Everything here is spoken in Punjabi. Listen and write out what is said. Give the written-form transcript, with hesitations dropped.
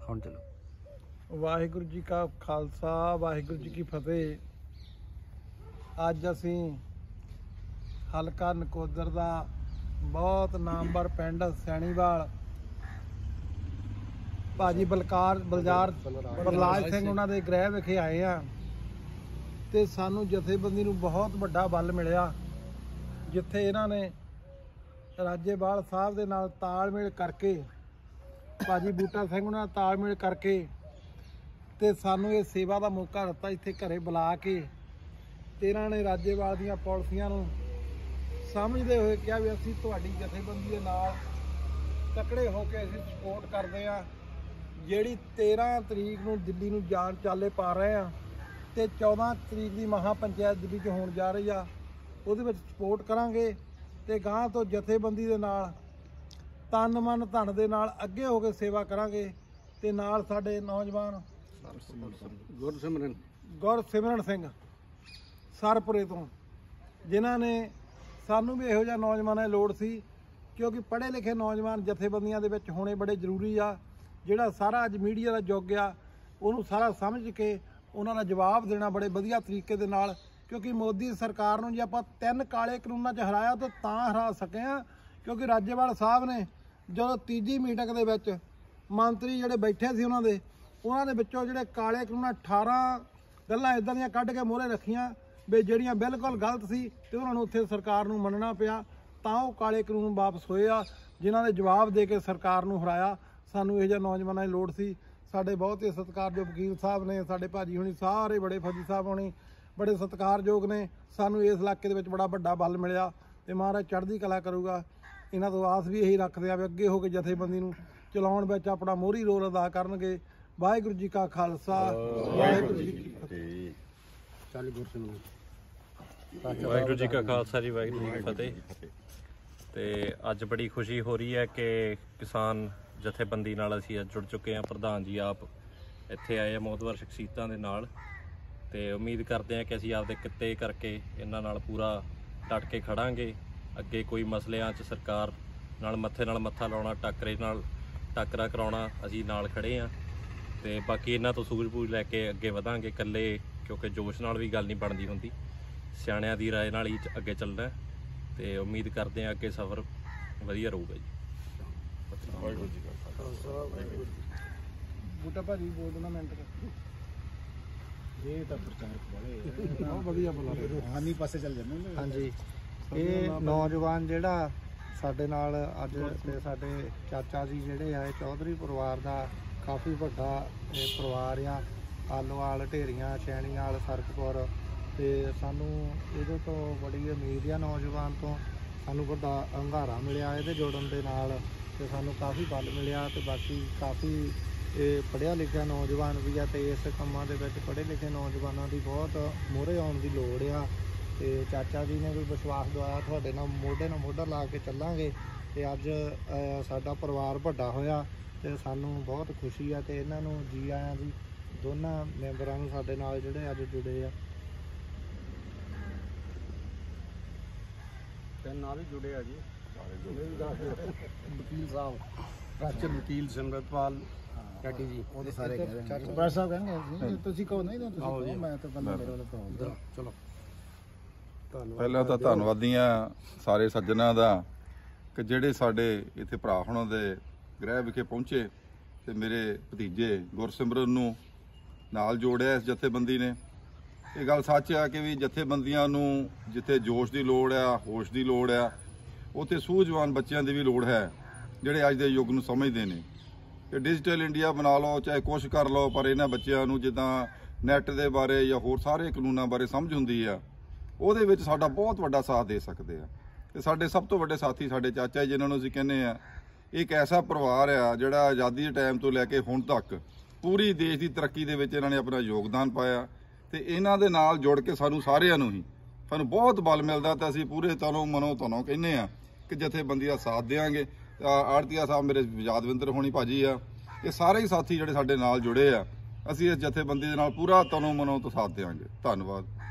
ਹੁਣ चलो। वाहिगुरू जी का खालसा वाहिगुरू जी की फतेह। अज असी हलका नकोदर का बहुत नामवर पिंड सैनीवाल भाजी बलजार बरलाज सिंह उन्हां दे गृह विखे आए हैं ते सानू जथेबंदी नूं बहुत वड्डा बल मिलिया जिथे इन्हां ने राजेवाल साहब दे नाल तालमेल करके भाजी बूटा सिंह उन्हां नाल तालमेल करके ਤੇ ਸਾਨੂੰ ਇਹ ਸੇਵਾ ਦਾ ਮੌਕਾ ਦਿੱਤਾ ਇੱਥੇ ਘਰੇ ਬੁਲਾ ਕੇ ਤੇ ਇਹਨਾਂ ਨੇ ਰਾਜੇਵਾਲ ਦੀਆਂ ਪਾਲਿਸੀਆਂ ਨੂੰ ਸਮਝਦੇ ਹੋਏ ਕਿਹਾ ਵੀ ਅਸੀਂ ਤੁਹਾਡੀ ਜਥੇਬੰਦੀ ਦੇ ਨਾਲ ਤਕੜੇ ਹੋ ਕੇ ਅਸੀਂ ਸਪੋਰਟ ਕਰਦੇ ਆ ਜਿਹੜੀ 13 ਤਰੀਕ ਨੂੰ ਦਿੱਲੀ ਨੂੰ ਜਾਣ ਚਾਲੇ ਪਾ ਰਹੇ ਆ ਤੇ 14 ਤਰੀਕ ਦੀ ਮਹਾ ਪੰਚਾਇਤ ਦਿੱਲੀ 'ਚ ਹੋਣ ਜਾ ਰਹੀ ਆ ਉਹਦੇ ਵਿੱਚ ਸਪੋਰਟ ਕਰਾਂਗੇ ਤੇ ਗਾਂ ਤੋਂ ਜਥੇਬੰਦੀ ਦੇ ਨਾਲ ਤਨ ਮਨ ਧਨ ਦੇ ਨਾਲ ਅੱਗੇ ਹੋ ਕੇ ਸੇਵਾ ਕਰਾਂਗੇ ਤੇ ਨਾਲ ਸਾਡੇ ਨੌਜਵਾਨ ਗੁਰਸਿਮਰਨ ਸਿੰਘ ਸਰਪੁਰੇ ਤੋਂ ਜਿਨ੍ਹਾਂ ਨੇ ਸਾਨੂੰ ਵੀ ਇਹੋ ਜਿਹਾ ਨੌਜਵਾਨਾਂ ਦੀ ਲੋੜ ਸੀ ਕਿਉਂਕਿ ਪੜ੍ਹੇ ਲਿਖੇ ਨੌਜਵਾਨ ਜਥੇਬੰਦੀਆਂ ਦੇ ਵਿੱਚ ਹੋਣੇ ਬੜੇ ਜ਼ਰੂਰੀ ਆ ਜਿਹੜਾ ਸਾਰਾ ਅੱਜ ਮੀਡੀਆ ਦਾ ਯੁੱਗ ਆ ਉਹਨੂੰ ਸਾਰਾ ਸਮਝ ਕੇ ਉਹਨਾਂ ਦਾ ਜਵਾਬ ਦੇਣਾ ਬੜੇ ਵਧੀਆ ਤਰੀਕੇ ਦੇ ਨਾਲ ਕਿਉਂਕਿ ਮੋਦੀ ਸਰਕਾਰ ਨੂੰ ਜੇ ਆਪਾਂ 3 ਕਾਲੇ ਕਾਨੂੰਨਾਂ 'ਚ ਹਰਾਇਆ ਤਾਂ ਹਰਾ ਸਕੇ ਆ ਕਿਉਂਕਿ ਰਾਜੇਵਾਲ ਸਾਹਿਬ ਨੇ ਜਦੋਂ ਤੀਜੀ ਮੀਟਿੰਗ ਦੇ ਵਿੱਚ ਮੰਤਰੀ ਜਿਹੜੇ ਬੈਠੇ ਸੀ ਉਹਨਾਂ ਦੇ ਵਿੱਚੋਂ ਜਿਹੜੇ ਕਾਲੇ ਕਾਨੂੰਨ 18 ਗੱਲਾਂ ਇਦਾਂ ਦੀਆਂ ਕੱਢ ਕੇ ਮੂਹਰੇ ਰੱਖੀਆਂ ਵੀ ਜਿਹੜੀਆਂ ਬਿਲਕੁਲ ਗਲਤ ਸੀ ਤੇ ਉਹਨਾਂ ਨੂੰ ਉੱਥੇ ਸਰਕਾਰ ਨੂੰ ਮੰਨਣਾ ਪਿਆ ਤਾਂ ਉਹ ਕਾਲੇ ਕਾਨੂੰਨ ਵਾਪਸ ਹੋਏ ਆ ਜਿਨ੍ਹਾਂ ਦੇ ਜਵਾਬ ਦੇ ਕੇ ਸਰਕਾਰ ਨੂੰ ਹਰਾਇਆ। ਸਾਨੂੰ ਇਹੋ ਜਿਹੇ ਨੌਜਵਾਨਾਂ ਦੀ ਲੋੜ ਸੀ। ਸਾਡੇ ਬਹੁਤ ਹੀ ਸਤਿਕਾਰਯੋਗ ਵਕੀਲ ਸਾਹਿਬ ਨੇ ਸਾਡੇ ਭਾਜੀ ਹੋਣੀ ਸਾਰੇ ਬੜੇ ਫੌਜੀ ਸਾਹਿਬ ਹੋਣੀ ਬੜੇ ਸਤਿਕਾਰਯੋਗ ਨੇ। ਸਾਨੂੰ ਇਸ ਇਲਾਕੇ ਦੇ ਵਿੱਚ ਬੜਾ ਵੱਡਾ ਬਲ ਮਿਲਿਆ ਤੇ ਮਹਾਰਾਜ ਚੜ੍ਹਦੀ ਕਲਾ ਕਰੂਗਾ। ਇਹਨਾਂ ਤੋਂ ਆਸ ਵੀ ਇਹੀ ਰੱਖਦੇ ਆ ਵੀ ਅੱਗੇ ਹੋ ਕੇ ਜਥੇਬੰਦੀ ਨੂੰ ਚਲਾਉਣ ਵਿੱਚ ਆਪਣਾ ਮੋਹਰੀ ਰੋਲ ਅਦਾ ਕਰਨਗੇ। ਵਾਹਿਗੁਰੂ ਜੀ ਕਾ ਖਾਲਸਾ ਵਾਹਿਗੁਰੂ ਜੀ ਕੀ ਫਤਿਹ। ਵਾਹਿਗੁਰੂ ਜੀ ਕਾ ਖਾਲਸਾ ਜੀ ਵਾਹਿਗੁਰੂ ਜੀ ਕੀ ਫਤਿਹ। ਤੇ ਅੱਜ ਬੜੀ ਖੁਸ਼ੀ ਹੋ ਰਹੀ ਹੈ ਕਿ ਕਿਸਾਨ ਜਥੇਬੰਦੀ ਨਾਲ ਅਸੀਂ ਅੱਜ ਜੁੜ ਚੁੱਕੇ ਹਾਂ। ਪ੍ਰਧਾਨ ਜੀ ਆਪ ਇੱਥੇ ਆਏ ਆ ਮੋਹਤਵਰ ਸ਼ਖਸੀਅਤਾਂ ਦੇ ਨਾਲ ਤੇ ਉਮੀਦ ਕਰਦੇ ਹਾਂ ਕਿ ਅਸੀਂ ਆਪਦੇ ਕਿੱਤੇ ਕਰਕੇ ਇਹਨਾਂ ਨਾਲ ਪੂਰਾ ਡਟ ਕੇ ਖੜਾਂਗੇ। ਅੱਗੇ ਕੋਈ ਮਸਲਿਆਂ 'ਚ ਸਰਕਾਰ ਨਾਲ ਮੱਥੇ ਨਾਲ ਮੱਥਾ ਲਾਉਣਾ ਟੱਕਰੇ ਨਾਲ ਟੱਕਰਾ ਕਰਾਉਣਾ ਅਸੀਂ ਨਾਲ ਖੜੇ ਹਾਂ ਤੇ ਬਾਕੀ ਇਹਨਾਂ ਤੋਂ ਸੂਝ-ਬੂਝ ਲੈ ਕੇ ਅੱਗੇ ਵਧਾਂਗੇ। ਇਕੱਲੇ ਕਿਉਂਕਿ ਜੋਸ਼ ਨਾਲ ਵੀ ਗੱਲ ਨਹੀਂ ਬਣਦੀ ਹੁੰਦੀ, ਸਿਆਣਿਆਂ ਦੀ ਰਾਏ ਨਾਲ ਹੀ ਅੱਗੇ ਚੱਲਣਾ ਤੇ ਉਮੀਦ ਕਰਦੇ ਹਾਂ ਅੱਗੇ ਸਫ਼ਰ ਵਧੀਆ ਰਹੂਗਾ ਜੀ। ਵਾਹਿਗੁਰੂ ਜੀ ਕਾ ਖਾਲਸਾ। ਬੂਟਾ ਭਾਜੀ ਬੋਲ ਦੇਣਾ ਮਿੰਟ ਇਹ ਤਾਂ ਪ੍ਰਚਾਰਕ ਵਾਲੇ ਬਹੁਤ ਵਧੀਆ ਬੋਲਾ ਹਾਨੀ ਪਾਸੇ ਚੱਲ ਜਾਂਦੇ। ਹਾਂਜੀ, ਇਹ ਨੌਜਵਾਨ ਜਿਹੜਾ ਸਾਡੇ ਨਾਲ ਅੱਜ ਤੇ ਸਾਡੇ ਚਾਚਾ ਜੀ ਜਿਹੜੇ ਆ ਚੌਧਰੀ ਪਰਿਵਾਰ ਦਾ ਕਾਫੀ ਵੱਡਾ ਇਹ ਪਰਿਵਾਰ ਆ। ਆਲੋਵਾਲ ਢੇਰੀਆਂ ਛੈਣੀਵਾਲ ਸਰਕਪੁਰ ਤੇ ਸਾਨੂੰ ਇਹਦੇ ਤੋਂ ਬੜੀ ਉਮੀਦ ਆ। ਨੌਜਵਾਨ ਤੋਂ ਸਾਨੂੰ ਵੱਡਾ ਹੰਗਾਰਾ ਮਿਲਿਆ ਇਹਦੇ ਜੁੜਨ ਦੇ ਨਾਲ ਤੇ ਸਾਨੂੰ ਕਾਫੀ ਬਲ ਮਿਲਿਆ ਤੇ ਬਾਕੀ ਕਾਫੀ ਇਹ ਪੜ੍ਹਿਆ ਲਿਖਿਆ ਨੌਜਵਾਨ ਵੀ ਆ ਤੇ ਇਸ ਕੰਮਾਂ ਦੇ ਵਿੱਚ ਪੜ੍ਹੇ ਲਿਖੇ ਨੌਜਵਾਨਾਂ ਦੀ ਬਹੁਤ ਮੂਹਰੇ ਆਉਣ ਦੀ ਲੋੜ ਆ ਤੇ ਚਾਚਾ ਜੀ ਨੇ ਵੀ ਵਿਸ਼ਵਾਸ ਦਵਾਇਆ ਤੁਹਾਡੇ ਨਾਲ ਮੋਢਾ ਲਾ ਕੇ ਚੱਲਾਂਗੇ ਤੇ ਅੱਜ ਸਾਡਾ ਪਰਿਵਾਰ ਵੱਡਾ ਹੋਇਆ ਤੇ ਸਾਨੂੰ ਬਹੁਤ ਖੁਸ਼ੀ ਆ ਤੇ ਇਹਨਾਂ ਨੂੰ ਜੀ ਆਇਆਂ ਜੀ ਦੋਨਾਂ ਮੈਂਬਰਾਂ ਨੂੰ ਸਾਡੇ ਨਾਲ ਜਿਹੜੇ ਅੱਜ ਜੁੜੇ ਆ ਤੇ ਨਾਲ ਹੀ ਜੁੜੇ ਆ ਜੀ ਵਕੀਲ ਸਾਹਿਬ ਪ੍ਰਾਚੀਨ ਵਕੀਲ ਸਿਮਰਤਪਾਲ ਕਾਟੀ ਜੀ ਉਹ ਸਾਰੇ ਬਰਾੜ ਸਾਹਿਬ ਕਹਿੰਦੇ ਤੁਸੀਂ ਕਹੋ ਨਹੀਂ ਤੁਸੀਂ ਮੈਂ ਤਾਂ ਬੰਦਾ ਮੇਰੇ ਵੱਲੋਂ ਕਹੂੰਗਾ। ਚਲੋ ਪਹਿਲਾਂ ਤਾਂ ਧੰਨਵਾਦੀਆਂ ਸਾਰੇ ਸੱਜਣਾਂ ਦਾ ਕਿ ਜਿਹੜੇ ਸਾਡੇ ਇੱਥੇ ਭਰਾ ਹੁਣਾਂ ਦੇ ਗ੍ਰਹਿ ਵਿਖੇ ਪਹੁੰਚੇ ਤੇ ਮੇਰੇ ਭਤੀਜੇ ਗੁਰਸਿਮਰਨ ਨੂੰ ਨਾਲ ਜੋੜਿਆ ਇਸ ਜਥੇਬੰਦੀ ਨੇ। ਇਹ ਗੱਲ ਸੱਚ ਆ ਕਿ ਵੀ ਜਥੇਬੰਦੀਆਂ ਨੂੰ ਜਿੱਥੇ ਜੋਸ਼ ਦੀ ਲੋੜ ਆ ਹੋਸ਼ ਦੀ ਲੋੜ ਆ ਉੱਥੇ ਸੂਝਵਾਨ ਬੱਚਿਆਂ ਦੀ ਵੀ ਲੋੜ ਹੈ ਜਿਹੜੇ ਅੱਜ ਦੇ ਯੁੱਗ ਨੂੰ ਸਮਝਦੇ ਨੇ ਕਿ ਡਿਜੀਟਲ ਇੰਡੀਆ ਬਣਾ ਲਓ ਚਾਹੇ ਕੁਛ ਕਰ ਲਓ ਪਰ ਇਹਨਾਂ ਬੱਚਿਆਂ ਨੂੰ ਜਿੱਦਾਂ ਨੈੱਟ ਦੇ ਬਾਰੇ ਜਾਂ ਹੋਰ ਸਾਰੇ ਕਾਨੂੰਨਾਂ ਬਾਰੇ ਸਮਝ ਹੁੰਦੀ ਆ ਉਹਦੇ ਵਿੱਚ ਸਾਡਾ ਬਹੁਤ ਵੱਡਾ ਸਾਥ ਦੇ ਸਕਦੇ ਆ। ਤੇ ਸਾਡੇ ਸਭ ਤੋਂ ਵੱਡੇ ਸਾਥੀ ਸਾਡੇ ਚਾਚਾ ਜੀ ਜਿਨ੍ਹਾਂ ਨੂੰ ਅਸੀਂ ਕਹਿੰਦੇ ਆ ਇੱਕ ਐਸਾ ਪਰਿਵਾਰ ਆ ਜਿਹੜਾ ਆਜ਼ਾਦੀ ਦੇ ਟਾਈਮ ਤੋਂ ਲੈ ਕੇ ਹੁਣ ਤੱਕ ਪੂਰੀ ਦੇਸ਼ ਦੀ ਤਰੱਕੀ ਦੇ ਵਿੱਚ ਇਹਨਾਂ ਨੇ ਆਪਣਾ ਯੋਗਦਾਨ ਪਾਇਆ ਤੇ ਇਹਨਾਂ ਦੇ ਨਾਲ ਜੁੜ ਕੇ ਸਾਨੂੰ ਸਾਰਿਆਂ ਨੂੰ ਹੀ ਸਾਨੂੰ ਬਹੁਤ ਬਲ ਮਿਲਦਾ ਤੇ ਅਸੀਂ ਪੂਰੇ ਤਨੋਂ ਮਨੋਂ ਧਨੋਂ ਕਹਿੰਦੇ ਆ ਕਿ ਜਥੇਬੰਦੀ ਦਾ ਸਾਥ ਦੇਵਾਂਗੇ। ਆੜਤੀਆ ਸਾਹਿਬ ਮੇਰੇ ਯਾਦਵਿੰਦਰ ਹੋਣੀ ਭਾਜੀ ਆ ਇਹ ਸਾਰੇ ਹੀ ਸਾਥੀ ਜਿਹੜੇ ਸਾਡੇ ਨਾਲ ਜੁੜੇ ਆ ਅਸੀਂ ਇਸ ਜਥੇਬੰਦੀ ਦੇ ਨਾਲ ਪੂਰਾ ਤਨੋਂ ਮਨੋਂ ਤੋਂ ਸਾਥ ਦੇਵਾਂਗੇ। ਧੰਨਵਾਦ।